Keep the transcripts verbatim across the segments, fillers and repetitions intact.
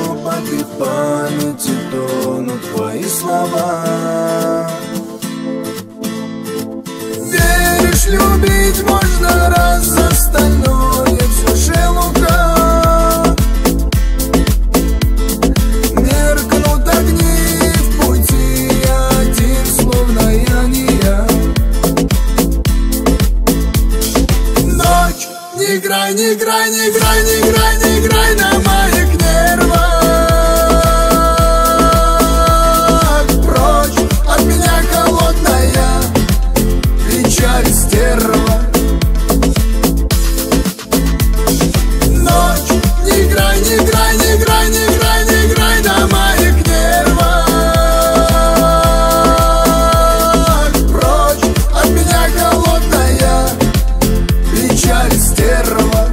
под их памяти тонут твои слова. Веришь, любить можно раз, остальное все шелуха. Меркнут огни в пути, один словно я не я. Ночь, не играй, не играй, не играй, не играй, не играй на моих нервах. Прочь от меня холодная печаль, стерва. Ночь, не играй, не играй, не играй, не играй, не играй на моих нервах. Прочь от меня холодная печаль, стерва.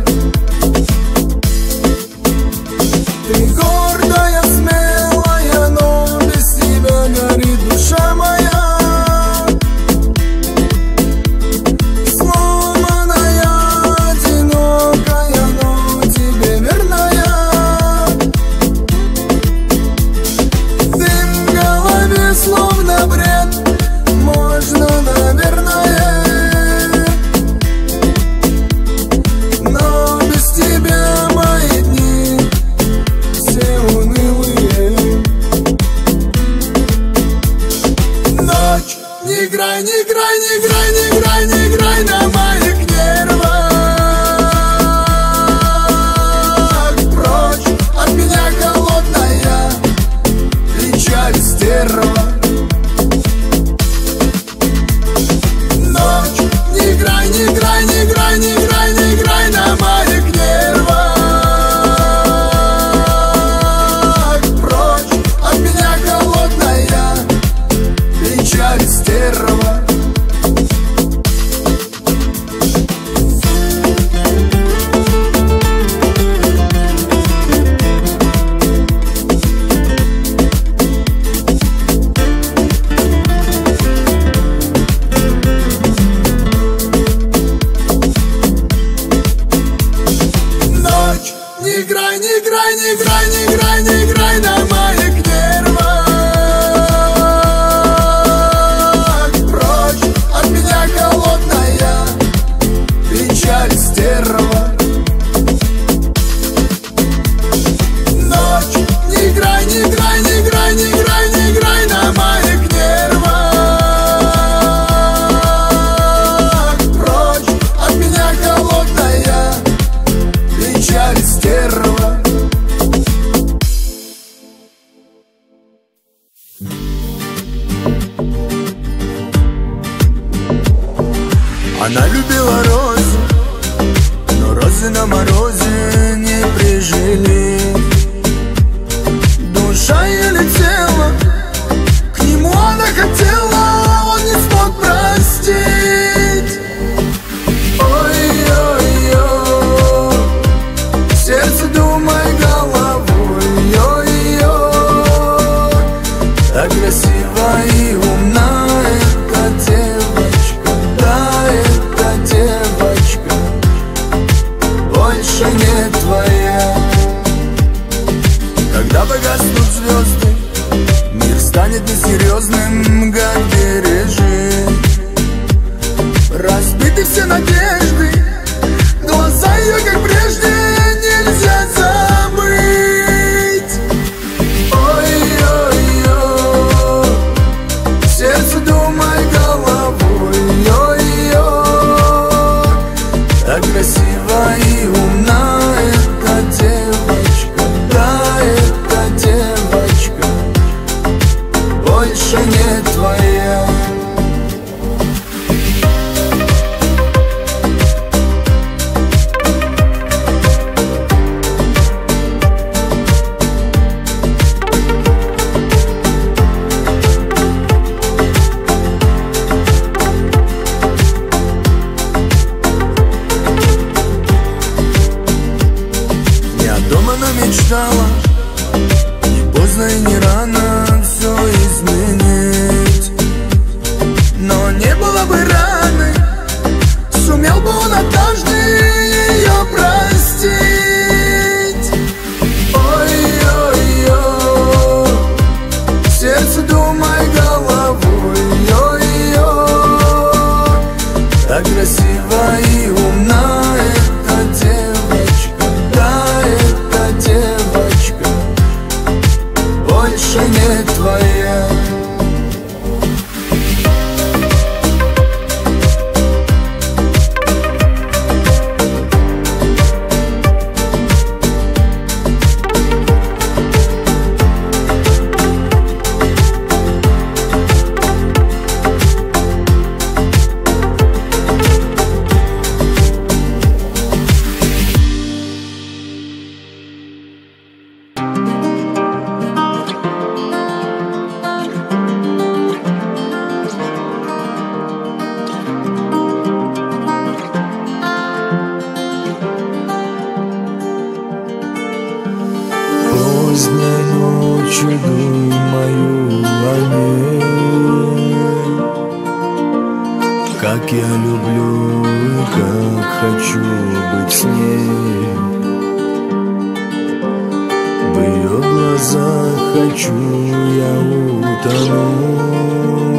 Ты гордая, смелая, но без тебя горит душа моя. Сломанная, одинокая, но тебе верная. Дым в голове словно бред, можно, наверное, но без тебя мои дни все унылые. Ночь, не играй, не играй, не играй, не играй, не играй на моих нервах. Прочь от меня холодная печаль, стерва. Ночь, не играй, не играй, не играй, не играй, не играй на моих нервах. Прочь от меня холодная печаль, стерва. Ночь, не играй, не играй, не играй, не играй, не играй на моих нервах. Прочь от меня холодная печаль, стерва. Ночь, не играй, не играй, не играй, не играй, не играй на моих нервах. Прочь от меня холодная печаль, стерва. Она любила розы, но розы на морозе не прижили. Душа ее летела, к нему она хотела, он не смог простить. Ой-ой-ой, сердце думай головой. Ой-ой, так красиво и умна эта девочка. Да, эта девочка больше не твоя. Когда погаснут звезды, мир станет несерьезным, как пережить. Разбиты все надежды, глаза ее, как прежде, нельзя забыть. Ой-ой-ой, сердце думай головой. Ой-ой, так красиво и умна эта девочка. Да, эта девочка больше не твоя. Мечтала, не поздно и не рано все изменить. Но не было бы раны, сумел бы он однажды ее простить. Ой-ой-ой, дня ночью думаю о ней, как я люблю и как хочу быть с ней. В ее глазах хочу я утонуть,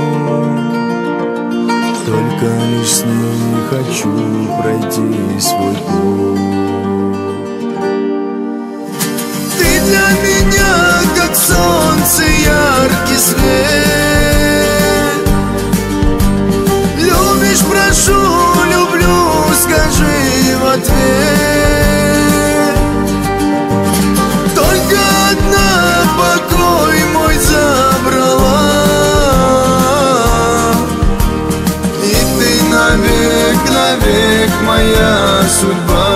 только лишь с ней хочу пройти свой путь. Ты для меня как солнце, яркий свет. Любишь, прошу, люблю, скажи в ответ. Только одна покой мой забрала, и ты навек, навек моя судьба.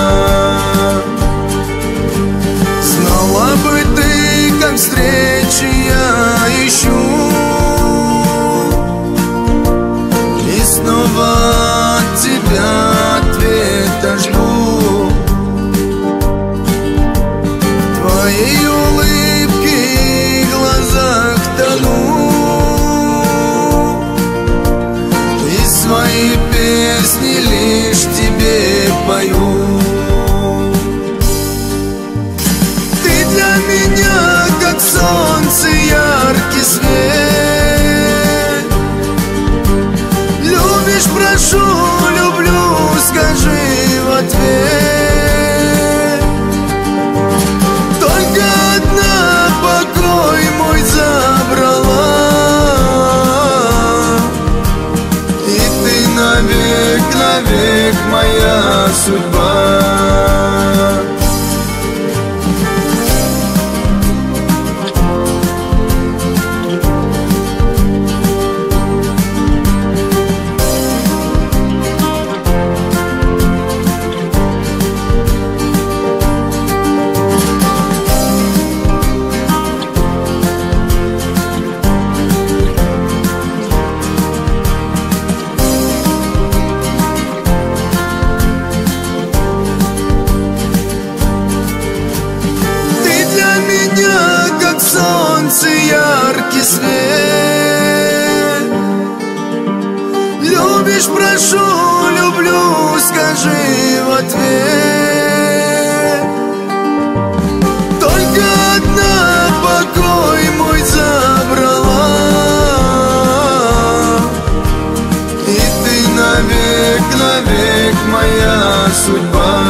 Знала бы ты, как встречи я ищу, и снова от тебя ответа жду. Твоей улыбки и глазах тону, и свои песни лишь тебе пою. Ты для меня как солнце, яркий свет. Любишь, прошу, люблю, скажи в ответ. Только одна покой мой забрала, и ты навек, навек моя судьба. Солнце, яркий свет. Любишь, прошу, люблю, скажи в ответ. Только одна покой мой забрала, и ты навек, навек моя судьба.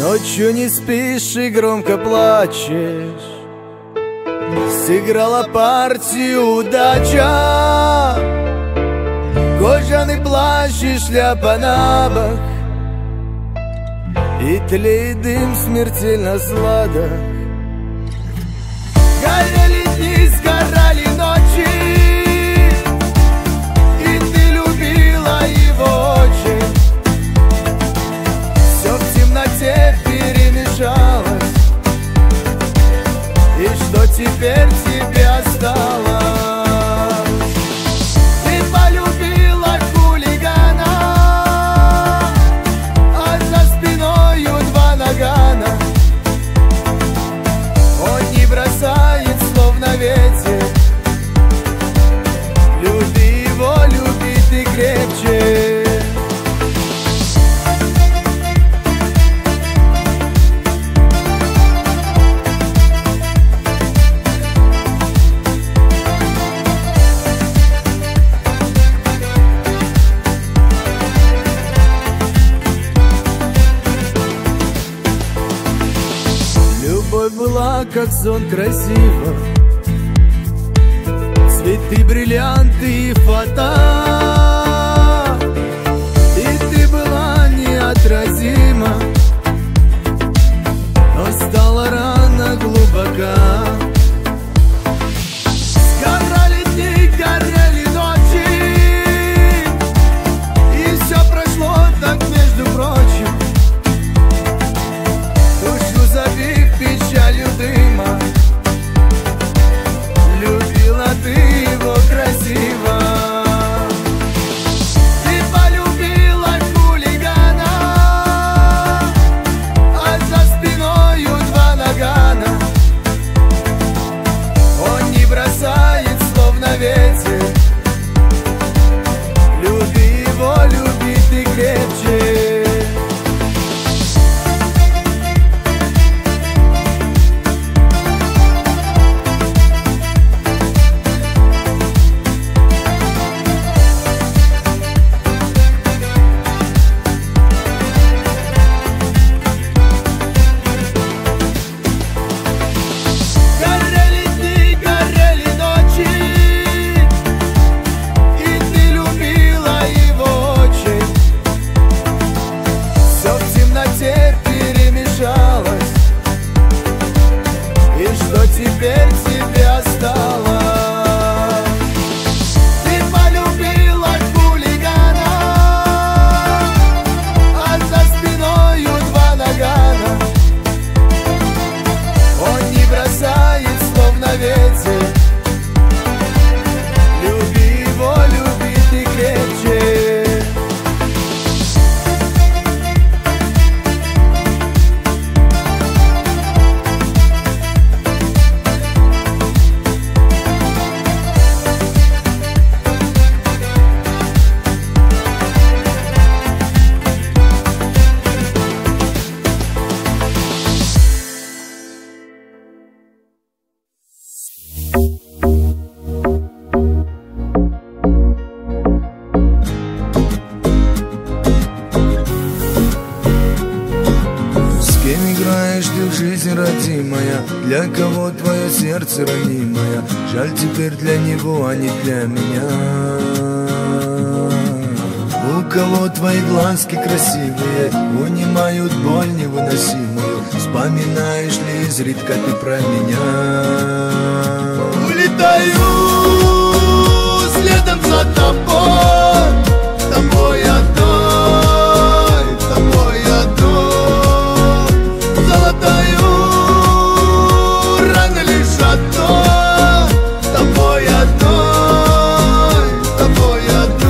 Ночью не спишь и громко плачешь. Сыграла партию удача. Кожаный плащ и шляпа на бок, и тлеет дым смертельно сладок. Горели дни, сгорали ночи, и ты любила его очень. Все в темноте перемешалось, и что теперь тебе осталось? Ты полюбила хулигана, а за спиною два нагана. Он не бросает, словно ветер. Люби его, люби ты крепче. Любовь была как сон, красиво. Цветы, бриллианты и фото. И ты была неотразима, но стала рано глубока. Сгорали дни, горели ночи, и все прошло так, между прочим. Душу забив печалью дыма, любила ты его красиво. Ты полюбила хулигана, а за спиною два нагана. Он не бросает, словно ветер. Люби его, люби ты крепче. Перемешалось, и что теперь тебе осталось? Ты полюбила хулигана, а за спиною два нагана. Он не бросает, словно ветер. Люби его, люби ты крепче. Родимая, для кого твое сердце ранимое? Жаль теперь для него, а не для меня. У кого твои глазки красивые унимают боль невыносимую? Вспоминаешь ли изредка ты про меня? Улетаю следом за тобой, тобой одной, тобой одной, золотою. Тобой одной, тобой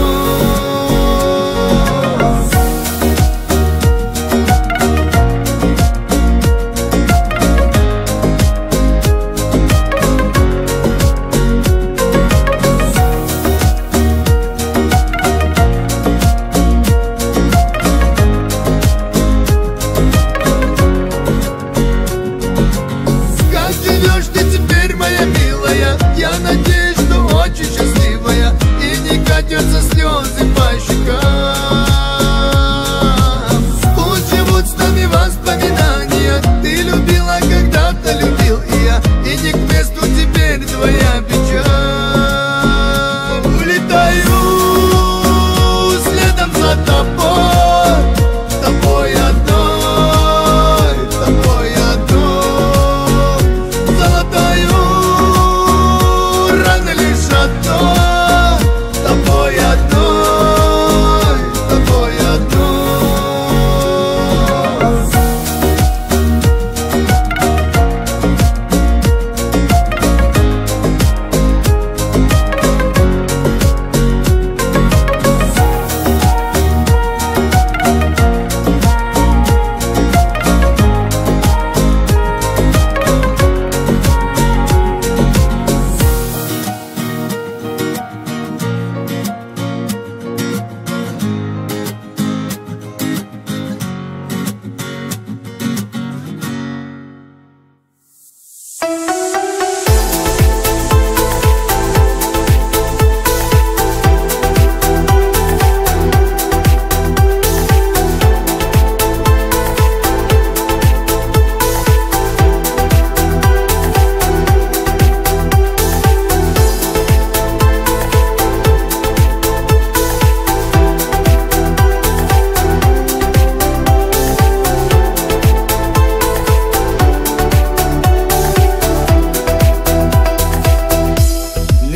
катятся слезы по щекам. Пусть живут с нами воспоминания.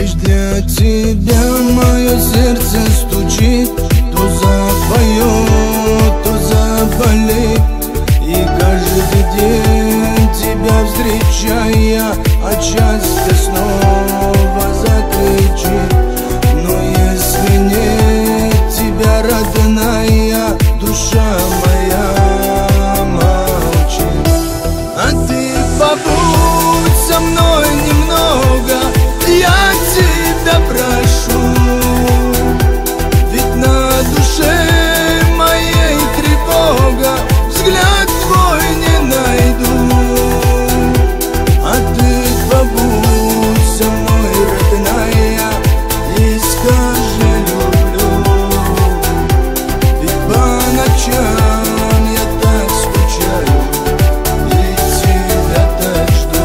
Лишь для тебя мое сердце стучит, то запоет, то заболит. И каждый день тебя встречая, от счастья снова закричит. Но если нет тебя, родная, душа моя молчит. А ты побудь со мной немного, я тебя прошу. Ведь на душе моей тревога, взгляд твой не найду. А ты побудь со мной, родная, и скажи люблю. Ведь по ночам я так скучаю и тебя так жду.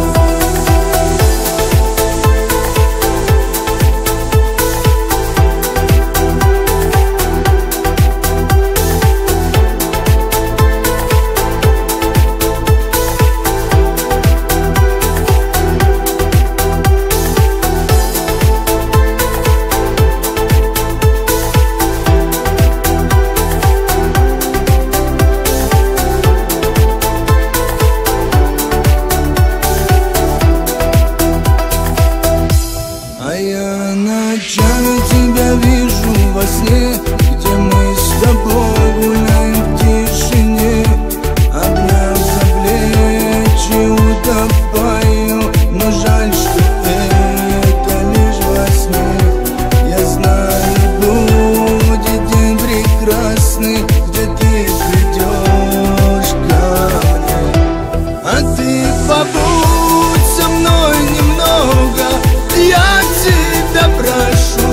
А я ночами тебя вижу во сне, где мы с тобой гуляем в тишине. Обняв за плечи, утопаю, но жаль, что это лишь во сне. Я знаю, будет день прекрасный, где ты придешь ко мне. А ты побудь со мной немного, я тебя прошу.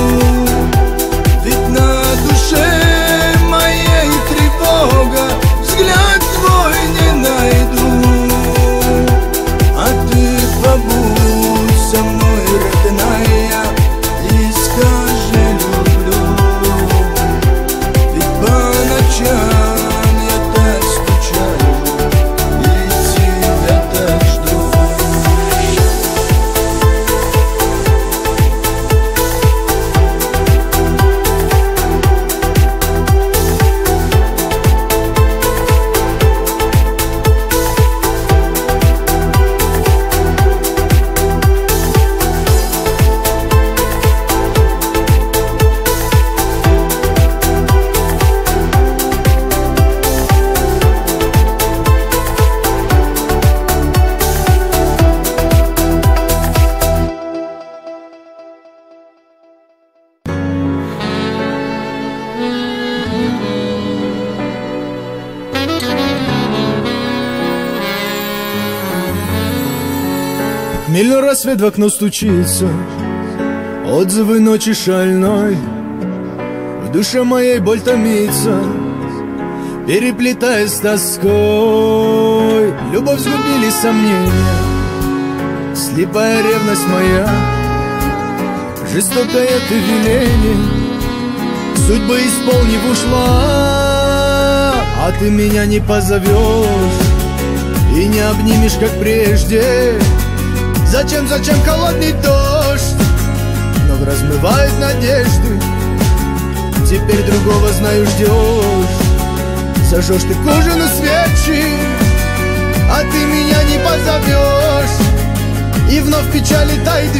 Ведь на душе моей тревога, взгляд твой не найду. А ты побудь со мной, родная, и скажи люблю. Ведь по ночам я так скучаю и тебя так жду. Миллион рассвет в окно стучится, отзывы ночи шальной. В душе моей боль томится, переплетаясь с тоской. Любовь сгубили сомнения, слепая ревность моя, жестокое ты веление, судьбы исполнив ушла. А ты меня не позовешь и не обнимешь, как прежде. Зачем, зачем холодный дождь вновь размывает надежды? Теперь другого, знаю, ждешь. Зажжешь ты к ужину свечи, а ты меня не позовешь, и вновь в печали тает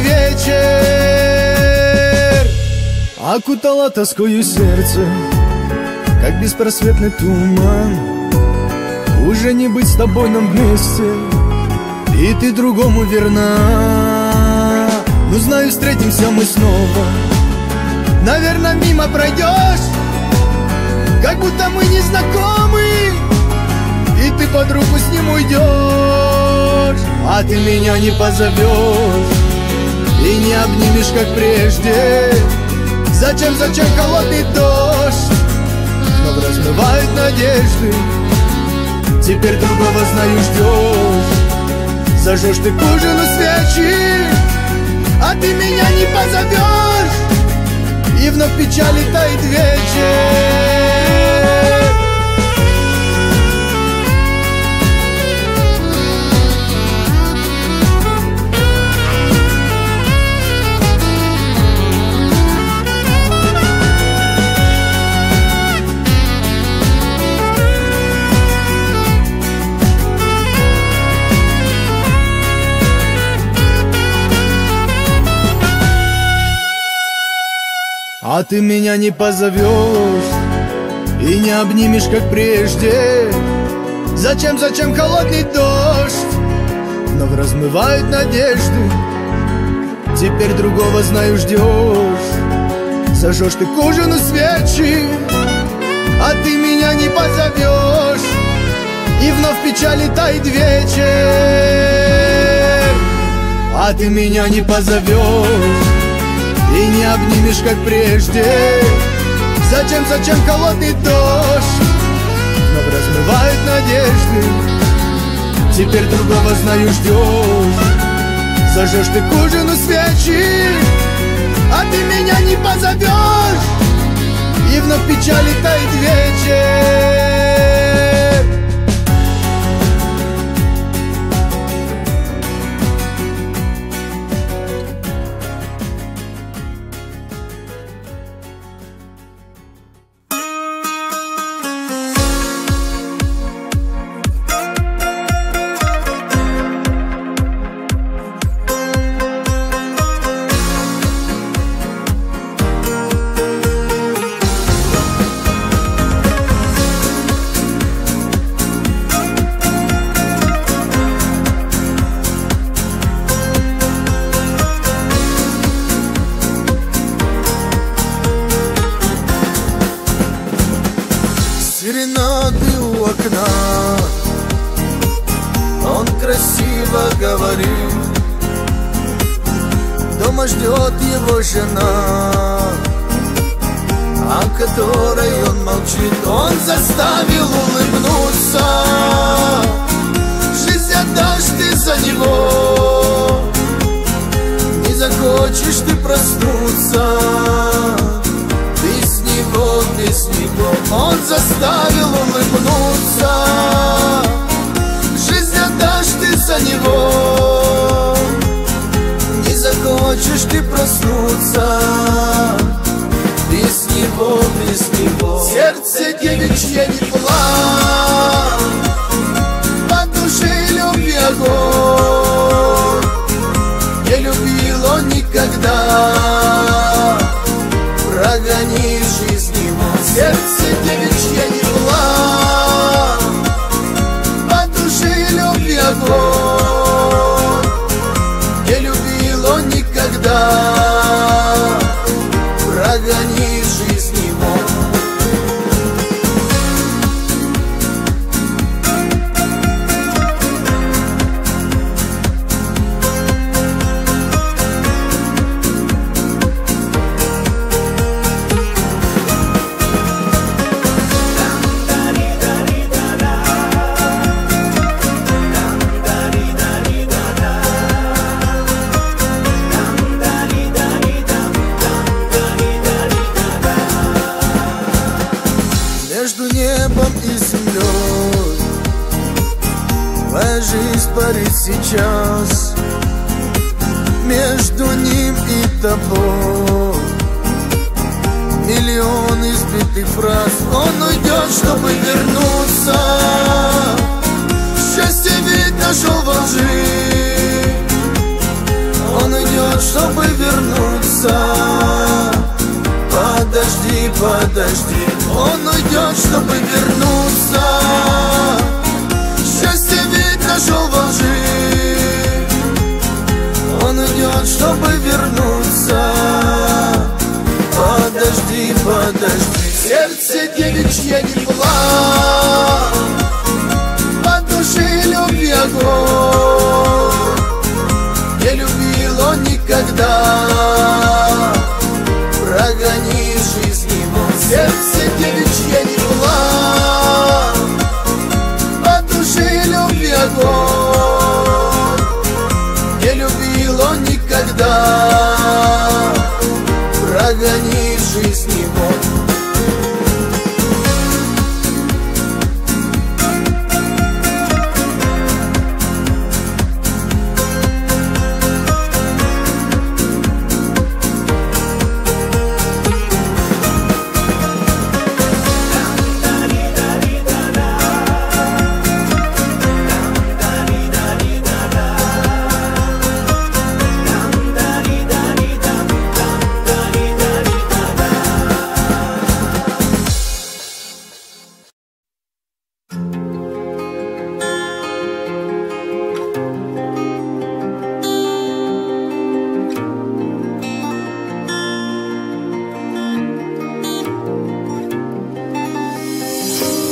вечер. Окутала тоскою сердце, как беспросветный туман. Уже не быть с тобой нам вместе, и ты другому верна. Ну знаю, встретимся мы снова, наверное, мимо пройдешь, как будто мы не знакомы, и ты под руку с ним уйдешь. А ты меня не позовешь и не обнимешь, как прежде. Зачем, зачем холодный дождь вновь размывает надежды? Теперь другого, знаю, ждешь. Зажжешь ты к ужину свечи, а ты меня не позовешь, и вновь в печали тает вечер. А ты меня не позовешь и не обнимешь, как прежде. Зачем, зачем холодный дождь вновь размывает надежды? Теперь другого, знаю, ждешь. Зажжешь ты к ужину свечи, а ты меня не позовешь, и вновь в печали тает вечер. А ты меня не позовешь и не обнимешь, как прежде. Зачем, зачем холодный дождь вновь размывает надежды? Теперь другого, знаю, ждешь. Зажжешь ты к ужину свечи, а ты меня не позовешь, и вновь в печали тает вечер. Серенады у окна, он красиво говорит. Дома ждет его жена, о которой он молчит. Он заставил улыбнуться, жизнь отдашь ты за него. Не захочешь ты проснуться без него, без него. Он заставил улыбнуться, жизнь отдашь ты за него. Не захочешь ты проснуться без него, без него. Сердце девичье не плачь, по душе любви огонь. Не любил он никогда, прогони жизнь его. Сердце девичье не плачь, по душе любви огонь. Не любил он никогда, прогони жизнь его. Между небом и землей твоя жизнь парит сейчас. Между ним и тобой миллион избитых фраз. Он уйдет, чтобы вернуться. Счастье ведь нашел во лжи. Он уйдет, чтобы вернуться. Подожди, подожди, он уйдет, чтобы вернуться. Счастье ведь нашел во лжи. Он уйдет, чтобы вернуться. Подожди, подожди. Сердце девичье не плачь, по душе любви огонь. Не любил он никогда, прогони жизнь его. Сердце девичье не плачь, по душе любви огонь. Не любил он никогда, прогони жизнь его.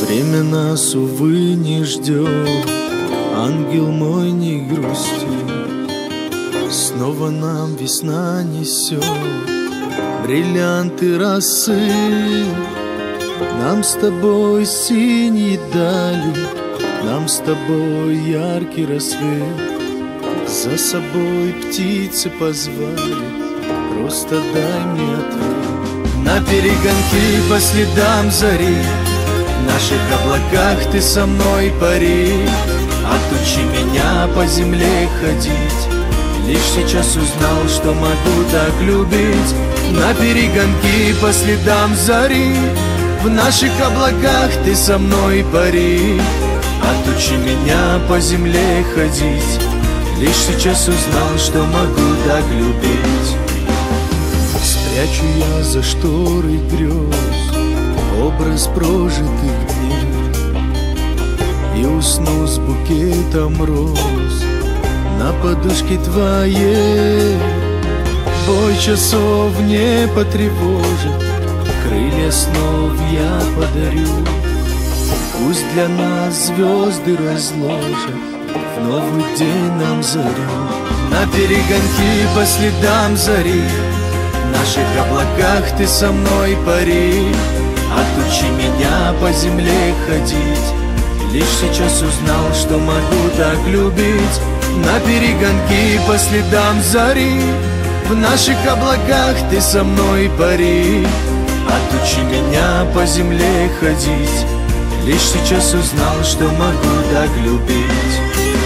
Время нас, увы, не ждет. Ангел мой, не грусти. Снова нам весна несет бриллианты росы. Нам с тобой синие дали, нам с тобой яркий рассвет. За собой птицы позвали, просто дай мне ответ. На перегонки по следам зари, в наших облаках ты со мной пари. Отучи меня по земле ходить, лишь сейчас узнал, что могу так любить. На перегонки по следам зари, в наших облаках ты со мной пари. Отучи меня по земле ходить, лишь сейчас узнал, что могу так любить. Спрячу я за шторой грез образ прожитых дней и усну с букетом роз на подушке твоей. Бой часов не потревожит, крылья снов я подарю. Пусть для нас звезды разложат в новый день нам зарю. На перегонки по следам зари, в наших облаках ты со мной пари. Отучи меня по земле ходить, лишь сейчас узнал, что могу так любить. На перегонки по следам зари, в наших облаках ты со мной пари. Отучи меня по земле ходить, лишь сейчас узнал, что могу так любить.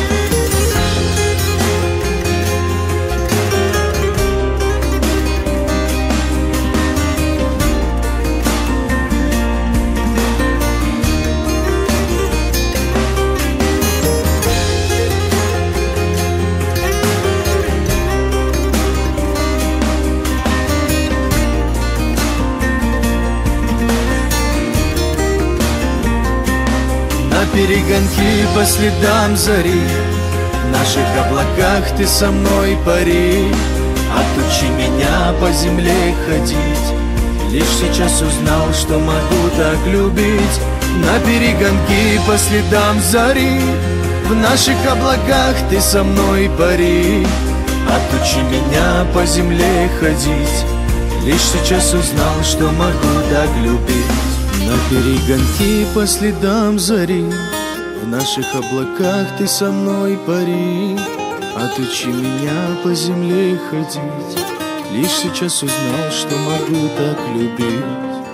Перегонки по следам зари, в наших облаках ты со мной пари. Отучи меня по земле ходить, лишь сейчас узнал, что могу так любить. На перегонки по следам зари, в наших облаках ты со мной пари. Отучи меня по земле ходить, лишь сейчас узнал, что могу так любить. На перегонки по следам зари, в наших облаках ты со мной пари. Отучи меня по земле ходить, лишь сейчас узнал, что могу так любить.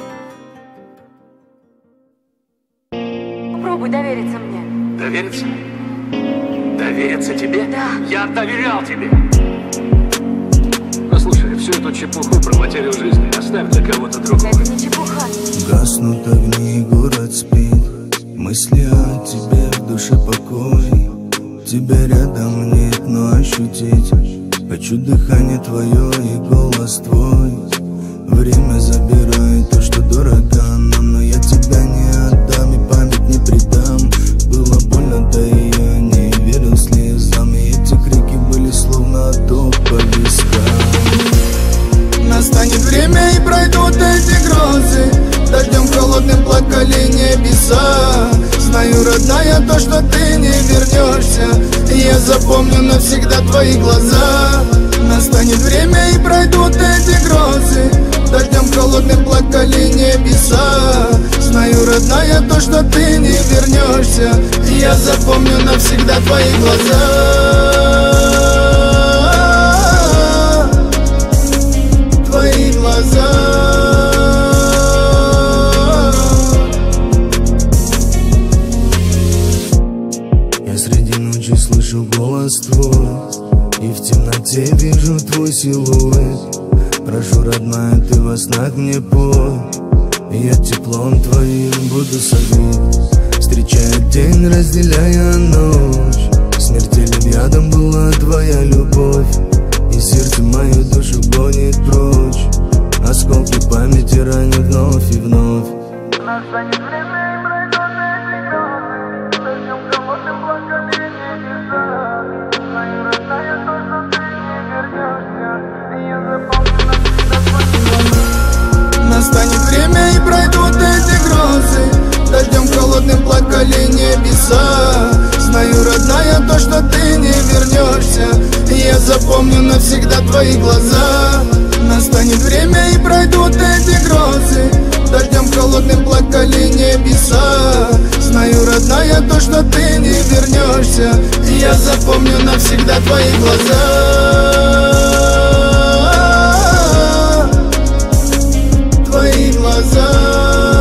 Попробуй довериться мне. Довериться? Довериться тебе? Да. Я доверял тебе. Послушай, всю эту чепуху про потерю жизни оставь для кого-то другого. Это не чепуха. Гаснут огни, город спит, мысли о тебе в душе покой. Тебя рядом нет, но ощутить хочу дыхание твое и голос твой. Время забирает то, что дорого нам, но я тебя не отдам и память не предам. Было больно, да и я не верил слезам, и эти крики были словно ток по вискам. Настанет время и пройдут эти грозы, дождем холодным плакали небеса. Знаю, родная, то, что ты не вернешься, я запомню навсегда твои глаза. Настанет время и пройдут эти грозы, дождем холодным плакали небеса. Знаю, родная, то, что ты не вернешься, я запомню навсегда твои глаза. Твои глаза. Слышу голос твой, и в темноте вижу твой силуэт. Прошу, родная, ты во снах мне пой, я теплом твоим буду согреть. Встречая день, разделяя ночь, смертельным ядом была твоя любовь, и сердце мою душу гонит прочь. Осколки памяти ранят вновь и вновь. Настанет время и пройдут эти грозы, дождем холодным плакали небеса. Знаю, родная, то, что ты не вернешься, я запомню навсегда твои глаза. Настанет время и пройдут эти грозы, дождем холодным плакали небеса. Знаю, родная, то, что ты не вернешься. Я запомню навсегда твои глаза. Настанет время и пройдут эти грозы. Дождем холодным плакали небеса. Знаю, родная, то, что ты не вернешься. Я запомню навсегда твои глаза. Твои глаза.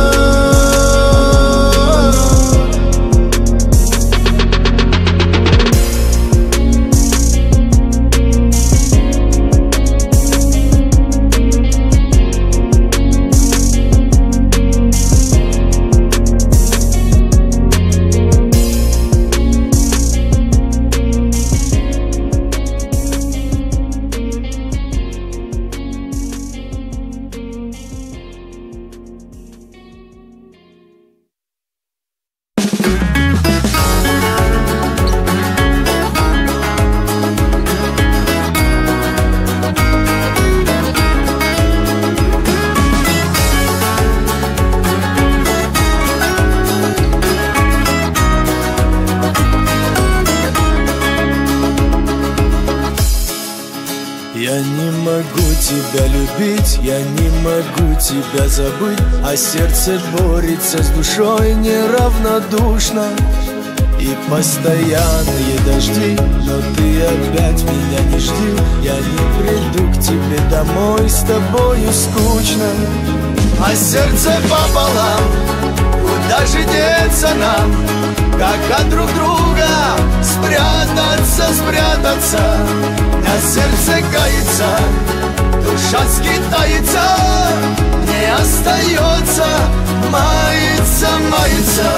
Я не могу тебя любить, я не могу тебя забыть, а сердце борется с душой неравнодушно. И постоянные дожди, но ты опять меня не жди. Я не приду к тебе домой, с тобою скучно. А сердце пополам, куда же деться нам? Как от друг друга спрятаться, спрятаться? На сердце кается, душа скитается, не остается, мается, мается.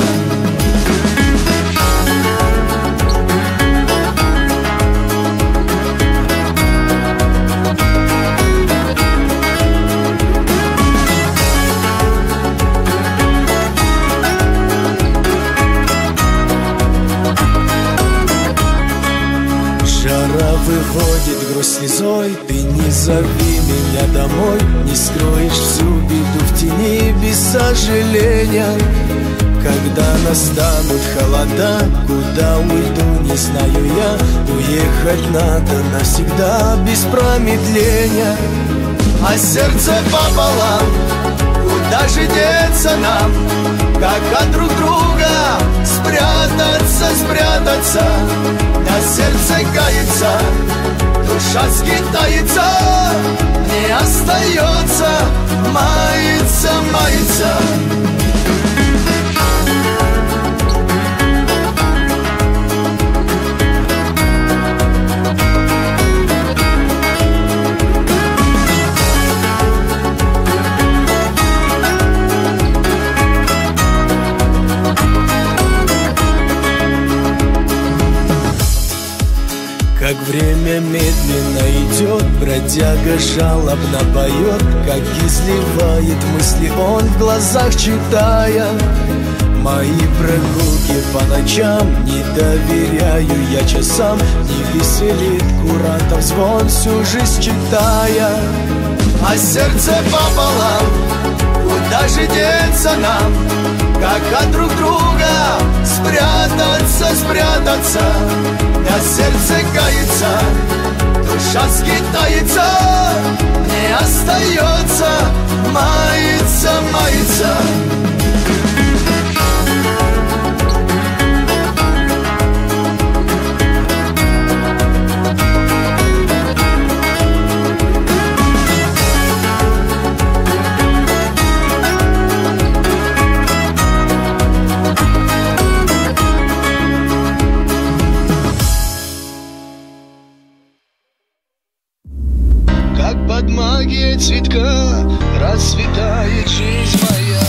Жара выходит, грусть слезой, ты не зови меня домой. Не скроешь всю беду в тени без сожаления. Когда настанут холода, куда уйду, не знаю я. Уехать надо навсегда, без промедления. А сердце пополам, куда же деться нам? Как от друг друга спрятаться, спрятаться? На сердце кается, душа скитается, не остается, мается, мается. Как время медленно идет, бродяга жалобно поет, как изливает мысли он в глазах читая. Мои прогулки по ночам не доверяю я часам, не веселит курантов звон всю жизнь читая. А сердце пополам, куда же деться нам? Как от друг друга спрятаться, спрятаться? На сердце кается, душа скитается, не остается, мается, мается. Под магией цветка расцветает жизнь моя.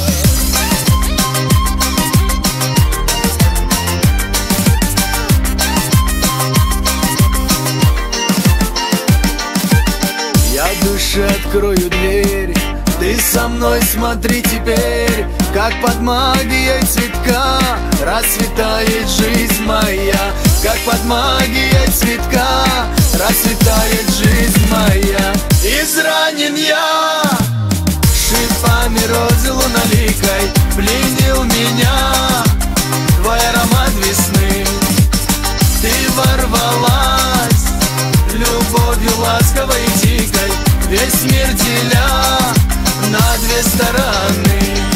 Я душе открою дверь, ты со мной смотри теперь, как под магией цветка расцветает жизнь моя. Как под магией цветка расцветает жизнь моя. Изранен я шипами розы луналикой, пленил меня твой аромат весны. Ты ворвалась любовью ласковой и дикой, весь мир деля на две стороны.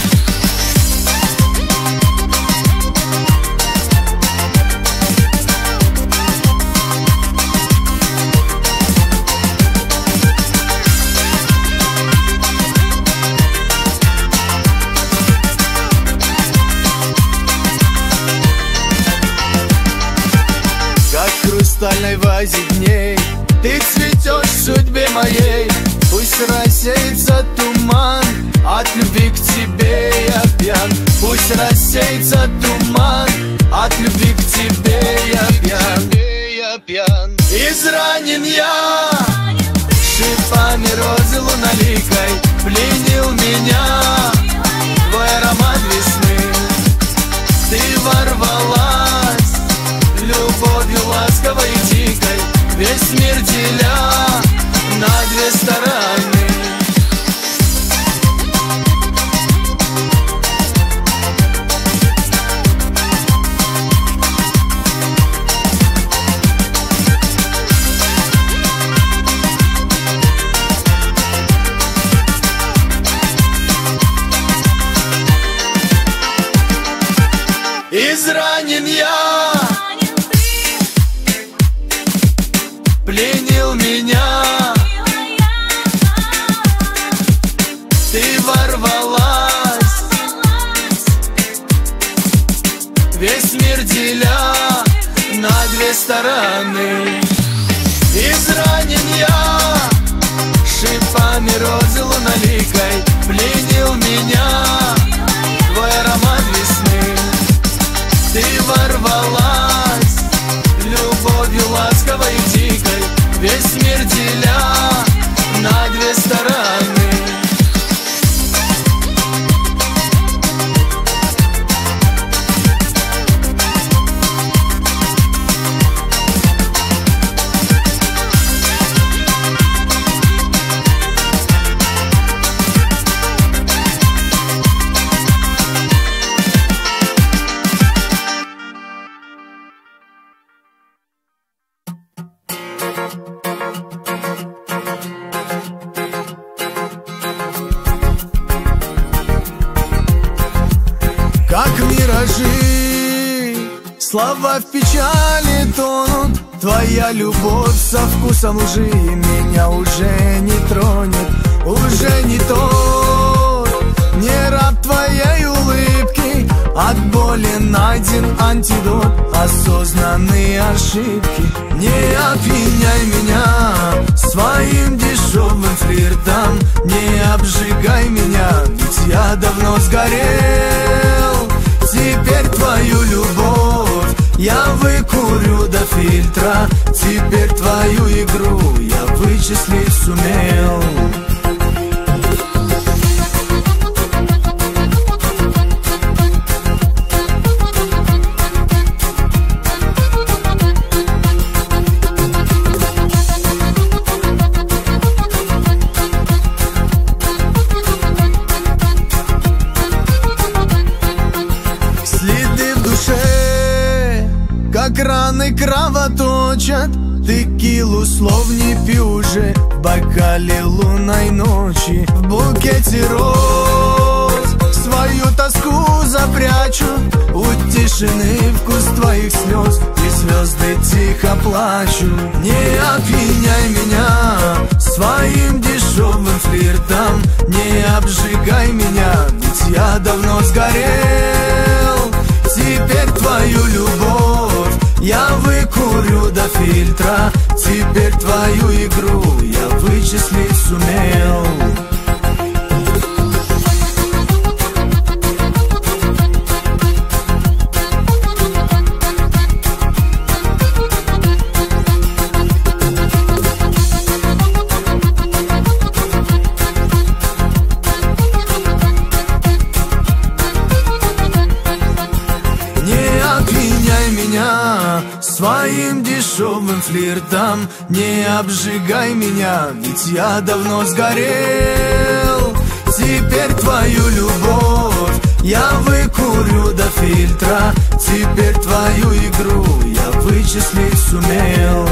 В хрустальной вазе дней ты цветешь в судьбе моей. Пусть рассеется туман, от любви к тебе я пьян. Пусть рассеется туман, от любви к тебе я пьян. Изранен я шипами розы луналикой, пленил меня твой аромат весны. Ты ворвалась любовью ласковой и дикой, весь мир деля на две стороны. Изранен я, пленил меня, ты ворвалась, весь мир деля на две стороны. Изранен я шипами розы луналикой, пленил меня твой аромат весны. Ты ворвалась любовью ласковой и дикой, весь мир деля на две стороны. Как миражи, слова в печали тонут. Твоя любовь со вкусом лжи меня уже не тронет, уже не тот, не раб твоей улыбки. От боли найден антидот, осознанные ошибки. Не обвиняй меня своим дешевым флиртом, не обжигай меня, ведь я давно сгорел. Теперь твою любовь я выкурю до фильтра, теперь твою игру я вычислить сумел. Как раны кровоточат, текилу слов не пью уже, в бокале лунной ночи, в букете роз свою тоску запрячу. У тишины вкус твоих слез, и звезды тихо плачут. Не обвиняй меня своим дешевым флиртом, не обжигай меня, ведь я давно сгорел. Теперь твою любовь я выкурю до фильтра, теперь твою игру я вычислить сумел. Своим дешевым флиртом не обжигай меня, ведь я давно сгорел. Теперь твою любовь Я выкурю до фильтра, теперь твою игру я вычислить сумел.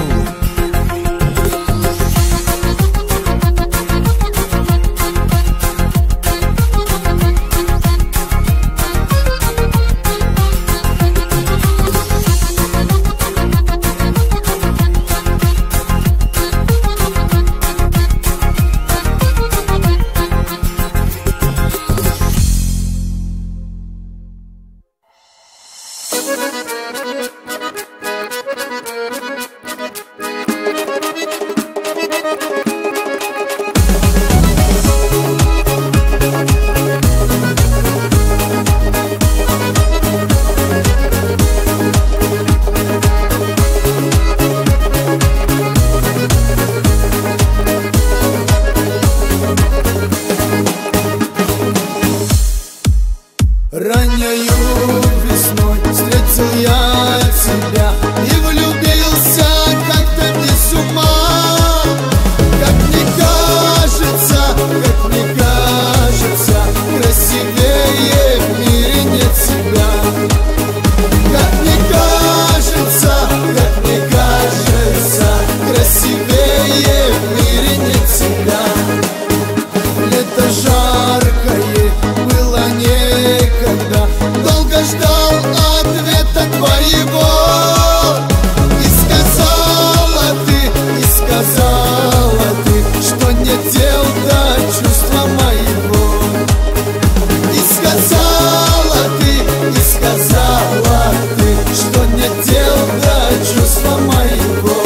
Раннею весной встретил я тебя и влюбился как-то без ума. Как мне кажется, как мне кажется, красивее в мире нет тебя. Как мне кажется, как мне кажется, красивее в мире нет тебя. Лето жаркое было некогда, долго ждал ответа твоего. И сказала ты, и сказала ты, что нет дел до чувства моего. И сказала ты, и сказала ты, что нет дел до чувства моего.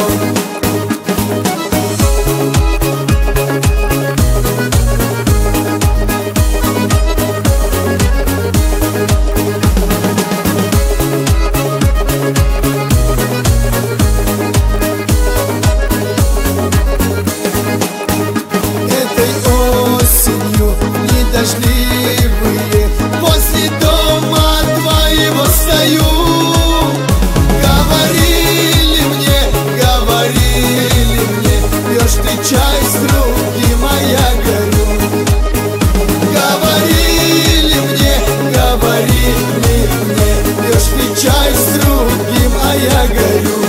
Дождливые, возле дома твоего стою. Говорили мне, говорили мне, пьешь ты чай с другим, а я горю. Говорили мне, говорили мне, пьешь ты чай с другим, а я горю.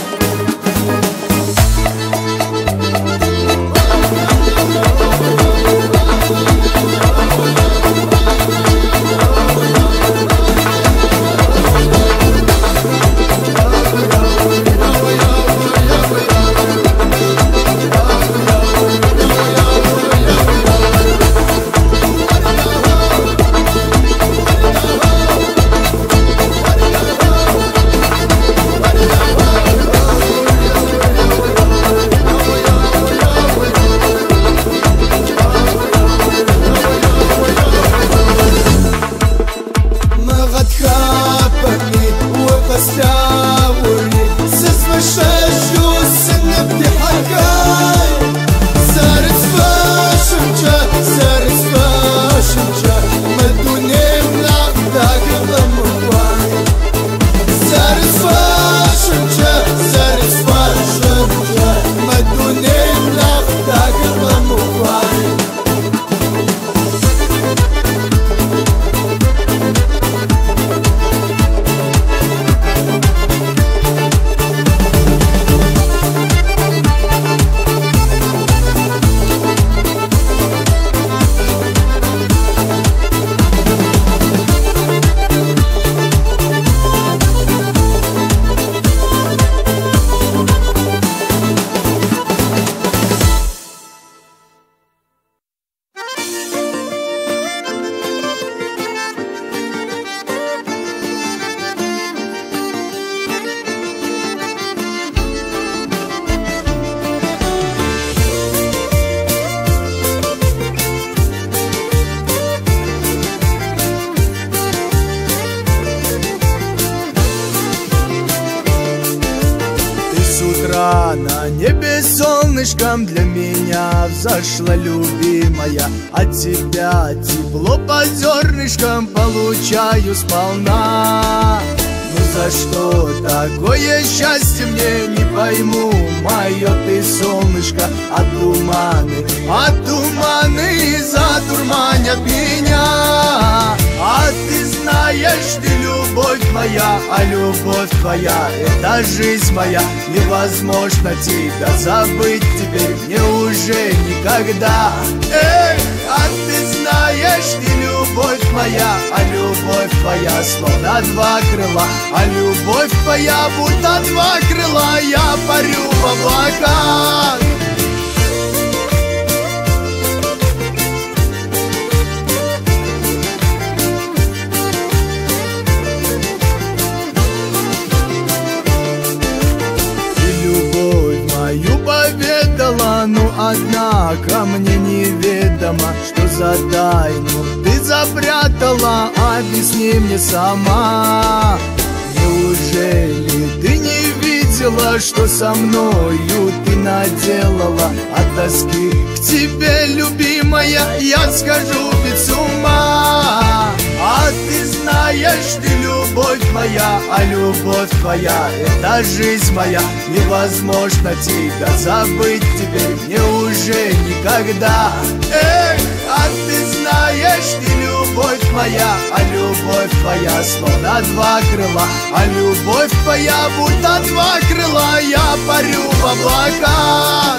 На небе солнышком для меня взошла любимая. От тебя тепло по зернышкам получаю сполна. Ну за что такое счастье мне, не пойму, мое ты солнышко. А туманы, а туманы задурманят меня. А ты моя, а любовь твоя — это жизнь моя. Невозможно тебя забыть теперь мне уже никогда. Эй, а ты знаешь, ты любовь моя, а любовь твоя словно два крыла, а любовь твоя будто два крыла. Я парю в облаках. Поведала, ну однако мне неведомо, что за тайну ты запрятала. Объясни мне сама, неужели ты не видела, что со мною ты наделала? От тоски к тебе, любимая, я схожу ведь с ума. А ты знаешь, ты любовь моя, а любовь твоя — это жизнь моя. Невозможно тебя забыть теперь мне уже никогда. Эй, а ты знаешь, ты любовь моя, а любовь твоя словно два крыла, а любовь твоя будто два крыла. Я парю в облаках.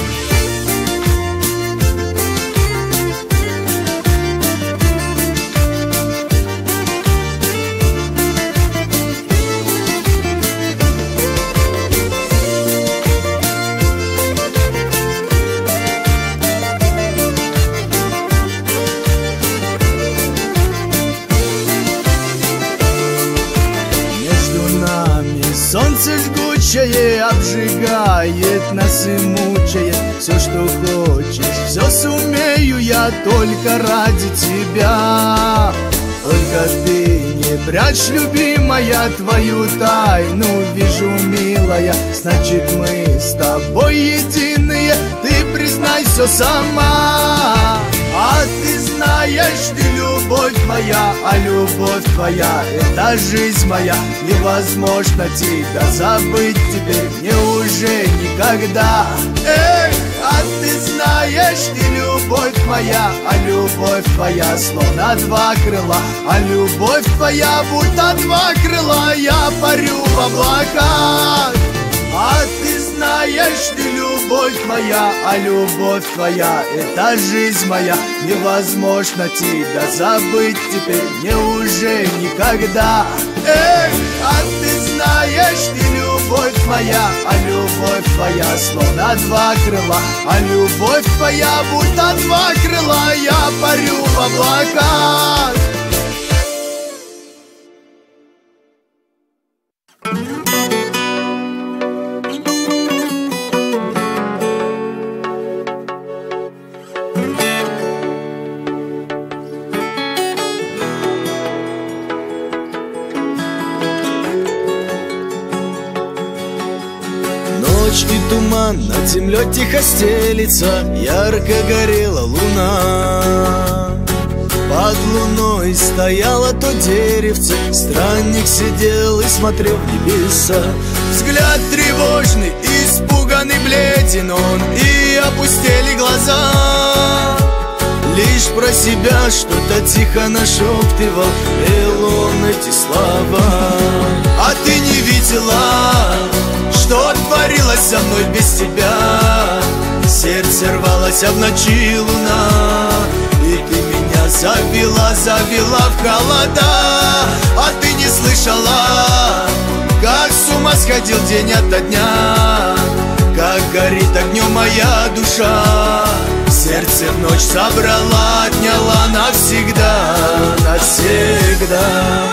Солнце жгучее обжигает нас и мучает. Все, что хочешь, все сумею я только ради тебя. Только ты не прячь, любимая, твою тайну вижу, милая. Значит, мы с тобой единые, ты признай все сама. А ты знаешь, ты любовь моя, а любовь твоя — это жизнь моя. Невозможно тебя забыть теперь мне уже никогда. Эй, а ты знаешь, ты любовь моя, а любовь твоя словно два крыла, а любовь твоя будто два крыла. Я парю в облаках. А ты знаешь, ты любовь моя, а любовь твоя — это жизнь моя. Невозможно тебя забыть теперь мне уже никогда. Эй, а ты знаешь, ты любовь моя, а любовь твоя словно два крыла, а любовь твоя будто два крыла. Я парю в облаках. Ночь и туман, над землей тихо стелится, ярко горела луна. Под луной стояло то деревце, странник сидел и смотрел в небеса. Взгляд тревожный, испуганный, бледен он, и опустели глаза. Лишь про себя что-то тихо нашептывал, пел он эти слова. А ты не видела, что творилось со мной без тебя? Сердце рвалось, а в ночи луна, и ты меня завела, завела в холода. А ты не слышала, как с ума сходил день ото дня, как горит огнем моя душа. Сердце в ночь собрала, отняла навсегда, навсегда.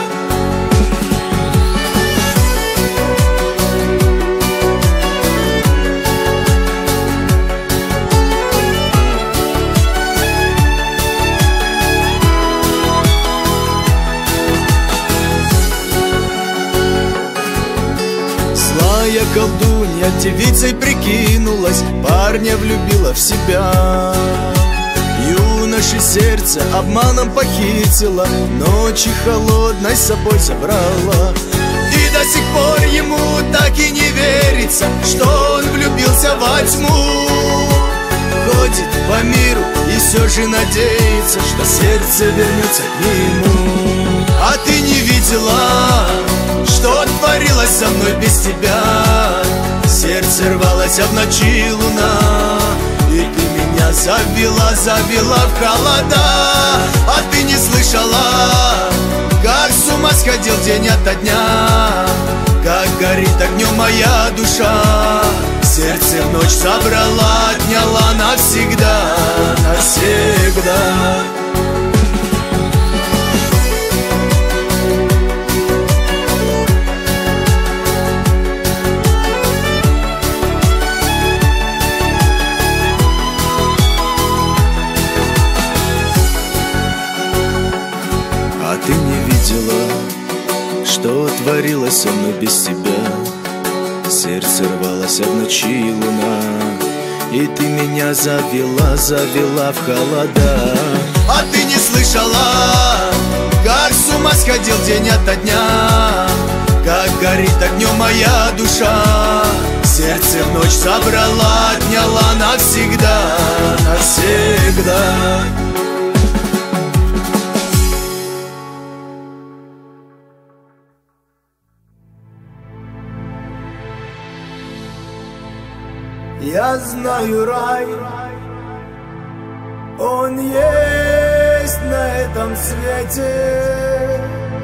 Злая колдунья девицей прикинулась, парня влюбила в себя. Юноши сердце обманом похитила, ночи холодной с собой забрала. И до сих пор ему так и не верится, что он влюбился во тьму. Ходит по миру и все же надеется, что сердце вернется к нему. А ты не видишь, видела, что творилось со мной без тебя. Сердце рвалось, а в ночи луна, и ты меня завела, завела в холода. А ты не слышала, как с ума сходил день ото дня, как горит огнем моя душа. Сердце в ночь собрала, отняла навсегда, навсегда. А ты не видела, что творилось со мной без тебя. Сердце рвалось, а в ночи луна, и ты меня завела, завела в холода. А ты не слышала, как с ума сходил день ото дня, как горит огнем моя душа. Сердце в ночь собрала, отняла навсегда, навсегда. Я знаю рай, он есть на этом свете.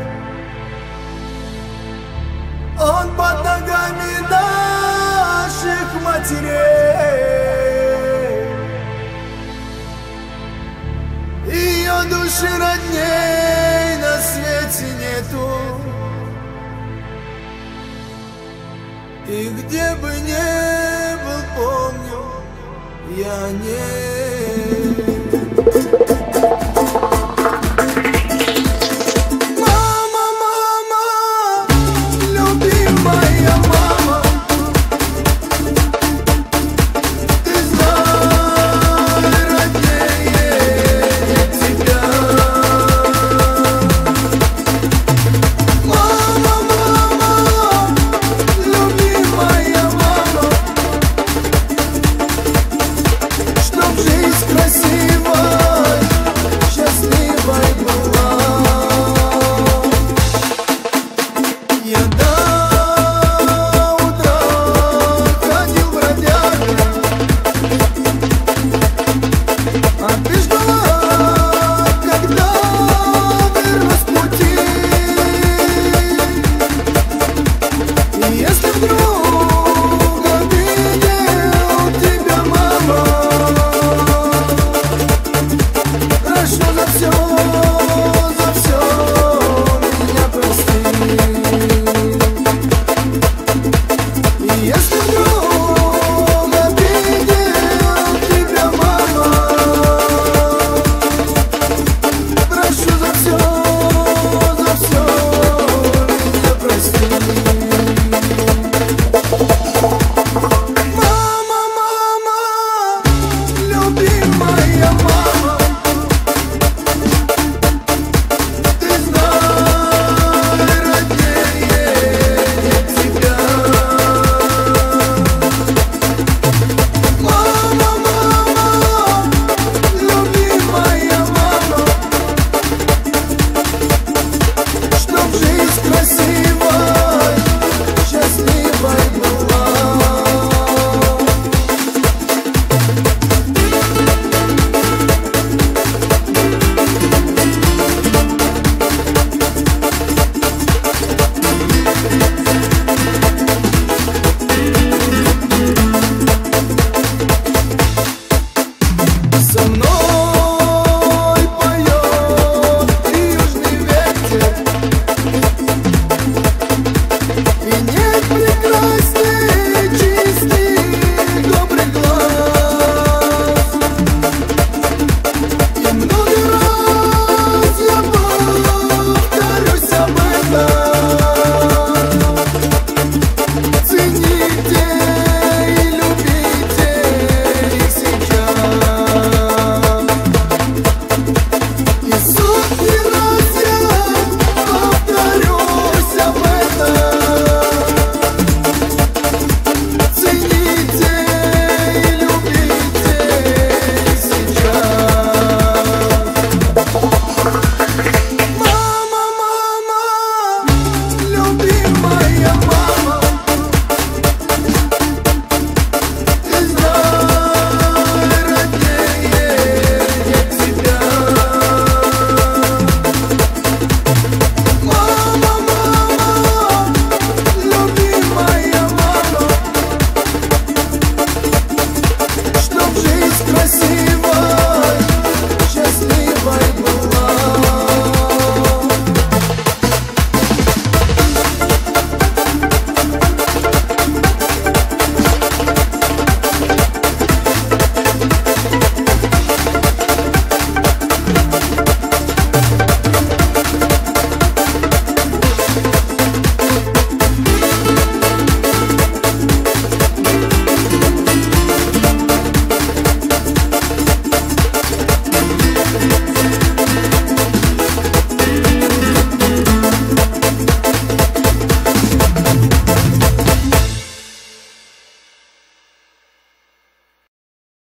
Он под ногами наших матерей. Ее души родней на свете нету. И где бы не был, помню, я не